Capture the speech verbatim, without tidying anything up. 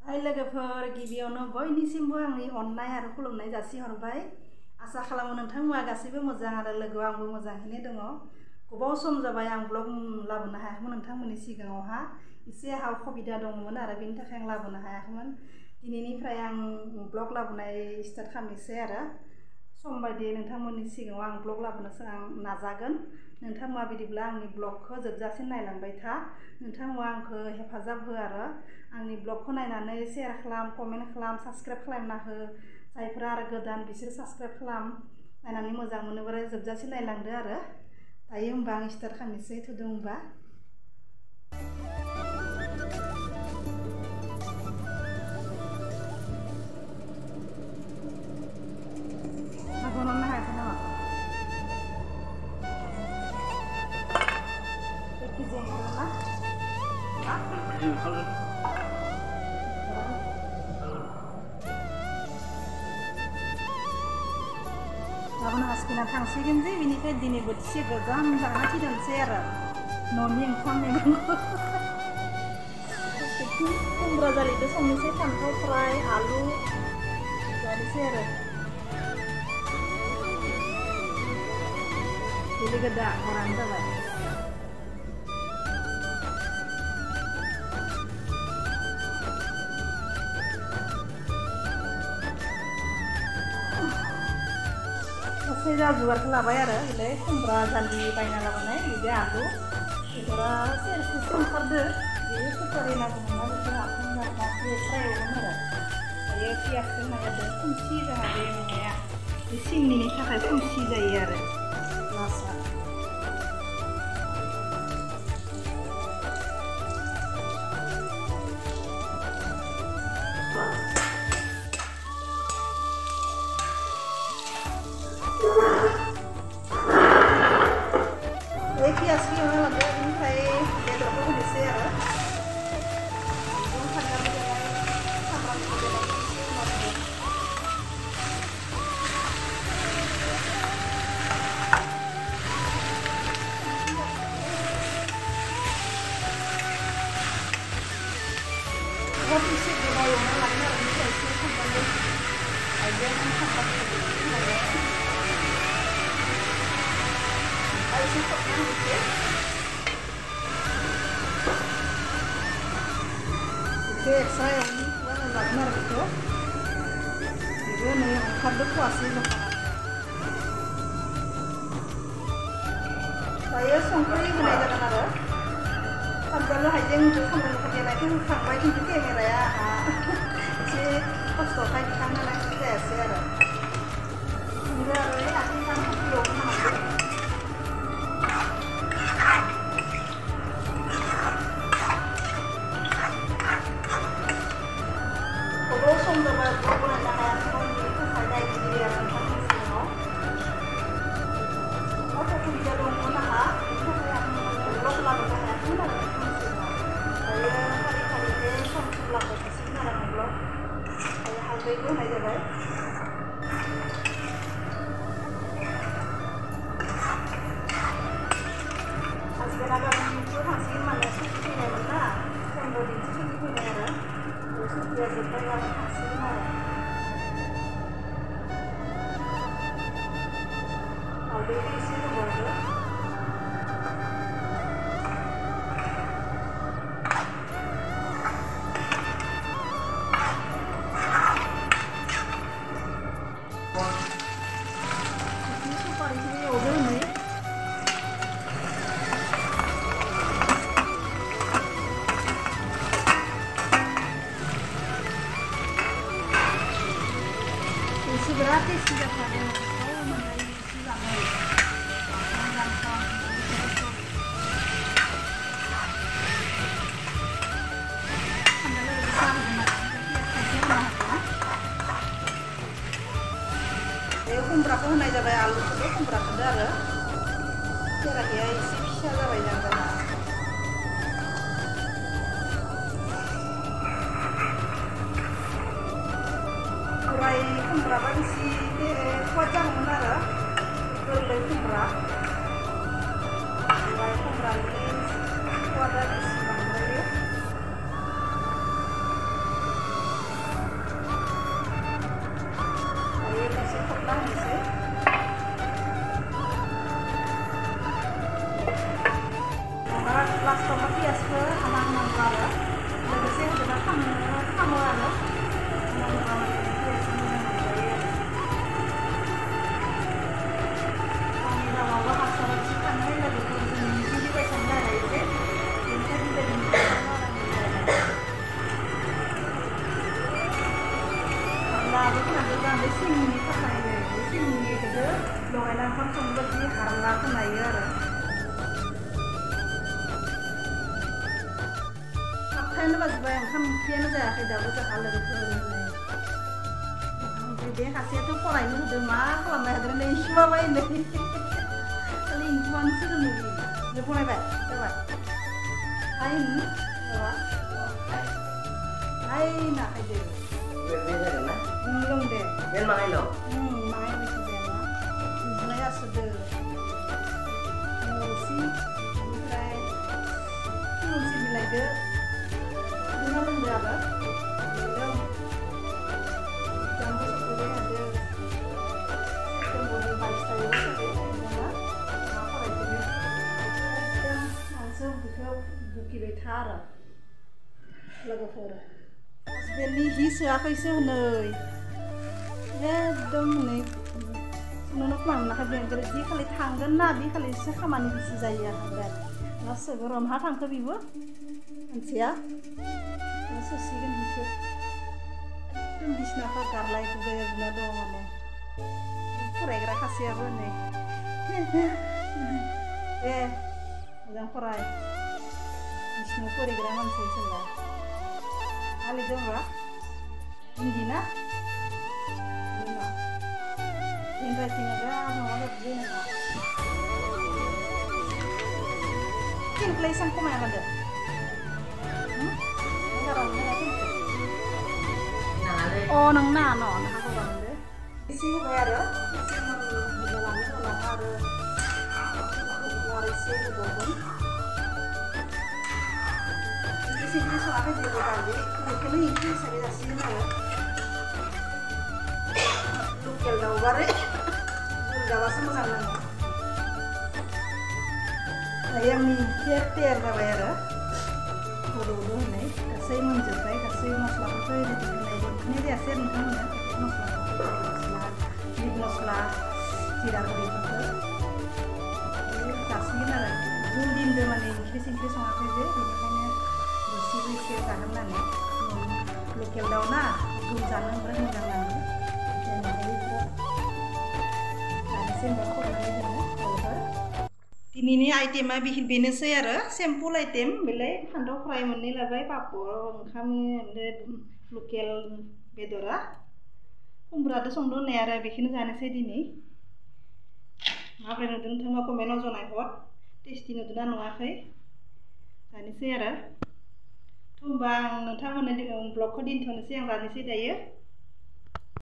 हाय लोगोफोर गिबियावनो बयनिसिमबो आंनि अननाय आरो खुलुमनाय जासिहरबाय। आसा खालामो नोंथांमोना गासैबो मोजां आरो लोगोआव आंबो मोजाङैनो दङ। गोबाव सम जाबाय आं ब्लग लाबोनो हायाखैमोन नोंथांमोननि सिगाङावहा एसे आहा उसुबिदा दङमोन आरो बेनि थाखाय आं लाबोनो हायाखैमोन। दिनैनिफ्राय आं ब्लग लाबोनाय स्टार्ट खालामनोसै आरो सम बायदियै नोंथांमोननि सिगाङाव आं ब्लग लाबोनोसो आं नाजागोन। नोंथांमोना बिदिब्ला आंनि ब्लगखौ जोबजासिम नायलांबाय था। नोंथांमोना आंखौ हेफाजाब हो आरो आंनि ब्लगखौ नायनानै शेयार खालाम, कमेन्ट खालाम, साबस्क्राइब खालामना हो। जायफोरा आरो गोदान बिसोर साबस्क्राइब खालाम, नायनानै मोजां मोनोब्ला जोबजासिम नायलांदो आरो। दायो होमबा आं स्टार्ट खालामनोसै थुदो होमबा। आगोनावनो हायाखै नामा? एक केजि ओंखारगोन ना? ओंखारगोन। गाबोन हस्पिटाल थांसिगोन जे बेनिखाय दिनै बोथिसे गोजान जाना फैनोसै आरो न'नि ओंखाम मैगंखौ खुमब्रा जालिजों संनोसै, फान्थाव फ्राय, आलु जानोसै आरो बेले गोदा हरानो जाबाय। गासै जुगारखौ लाबाय आरो बिलाय खुमब्रा जालि बायना लाबोनाय, बिदि आलु बेदरा सेरसेसो ओंखारदो। बेयो सुपारि होनना बुङोना बेखौ आखां गारनासो फ्राय एवगोन आरो दायो पियासजों नायादों खुमसि जाहाथे माबाया बे सिंनिनि थाखाय खुमसि जायो आरो लासा। पियासखौ एवना लादो, बेनिफ्राय बेदरखौ होनोसै आरो मैगं फाननानै देबाय, सामब्रामखौ देबाय, बहुत एसे गोबाव एवना लागोन आरो बेनिफ्राय एसे सामब्राम हाइजें सामब्रामखौ एसे खोबना होनोसै। बेखौ एक्सट्रा एवनो लागोन आरो बेखौ बेबो नै ओंखारदो खवासे दखाना। दायो संख्रि होनाय जागोन आरो सामब्राम हाइजें सामब्रामखौ देनायखौ होखांबाय, खिन्थु केमेराया आंहा एसे खस्थ'खाय दिखांनो हानाय जायासै आरो ओमफ्राय आरो आथिं गांखौ एवनो हागोन। गोबाव सम जाबाय ब्लग बनायनो हायाखैमोन, बेनि थाखाय नायगिरि आरो नोंथांनि सिगाङाव बहुत उसुबिदा दंमोन आंहा, बेनि थाखाय आं ब्लग लाबोनो हायाखैमोन आरो नोंथांनि सिगाङाव। दायो फारि फारिहै सम सम लाबोबाय थासिगोन आरो आं ब्लग। दायो हालदैबो होनाय जाबाय। हासबेन्डआ गाबोननिफ्राय थांसिगोन, माने सुटि फैनायमोन ना, फन्द्र' दिनसो सुटि फैनाय आरो सुटिया जोब्बाय गाबोन थांसिगोन आरो हालदैबो एसे होबावदो। एसे सुपारिखौ एवदो नै एसे बिराद टेस्टि जाथारदों। गोथाव मोनजायो एसे जानो गांथाम सानना लोगोसे साहा होगोन आरो पियास थाइसे होना होगोन। बे खुमब्राखौ होनाय जाबाय, आलुखौबो खुमब्राखौबो आरो केराहिया एसे फिसा जाबाय जाना फ्राय खुमब्राबा एसे खद जागौमोन आरो गोरलै खुमब्रा फ्राय खुमब्रानि खदा बेसे बांद्रायो। आं बे सिंनि थाखाय बे सिंनिखौसो लगायना ओंखाम संबा जि हारला खोनायो आरो सातथायानो बाजिबाय ओंखाम ओंख्रियानो जायाखै दाबो जोंहा लोगोफोर ओमफ्राय बे सासेयाथ' फरायनो होदों मा खालामबाय थादों नै इखुमाबाय नै खालि इखुमानो सोलोंनो बे फरायबाय जाबाय हाय माबा हाय ना खायदो बे जागोन ना लों दे बेन माहायल' माहाय बेसे जाया उन्दुनाय आसोदो रोसि ओमफ्राय थुलुंसि बिलाइदो दुना लोंदो आरो लों जाम्बु सफैबाय हादो सेप्तेम्बरनि बाइस तारिखआव फैबाय जोंहा मा फरायदों एकदम आंसो बेखौ बुकिबाय था आरो लोगोफोर हासबेन्डनि हि सोआखैसो हनै एकदम हनै सुनोनो खोनानो मोनाखै बेंगोर जि खालि थांगोन ना बे खालिसो खामानि बिसि जायो आंहा ना सोगोर हा थांखो बेबो मानसिया सोसिगोन हिखौ एकदम बिसिनाखौ गारलाय गुजाय जुना दङ माने फरायग्रा खासेयाबो नै दे मोजां फराय बिसिनाव फरायग्रा मानसि सोरबा हालि दंबा हिन्दी ना handwriting ada mau ada begini kok mungkin tulisan kemana ada hmm? Oh nang na no nah aku bang deh isi bayar ya isi menjalani kalau ada warisnya di bawah isi ini soalnya di bawah tadi mungkin ini saya kasih ya lukil daw bare gawasan moजां नाङो ayam ni tier tier जाबाय आरो गोदौदो होनाय गासै मोनजोबबाय गासै मस्लाफोरखौ होनाय होनाय जायासै नोंथांमोना मस्लाफोरखौ मस्ला मिट मस्ला जिरा गुरिफोरखौ जासिगोन आरो जुल दिनदो माने ओंख्रि सिंख्रि सङाखै जे बेनिखायनो रोसिबो एसे जागोन होननानै लकेल दाउ ना जुल जानो बिराद मोजां नाङो दिनैनि आइटेमा बेनोसै आरो सिम्पोल आइटेम बेलाय फान्थाव फ्राय मोननै लाबाय पापर ओंखाम लकेल बेदरा खुमब्रादो संदो होननाय आरो बेखौनो जानोसै दिनै माब्रै नुदों नोंथाङा कमेन्टआव जनाय हर टेस्टि नुदोंना नुवाखै जानोसै आरो थ' होमबा आं नोंथांमोननो ब्लगखौ दोनथ'नोसै आं जानोसै दायो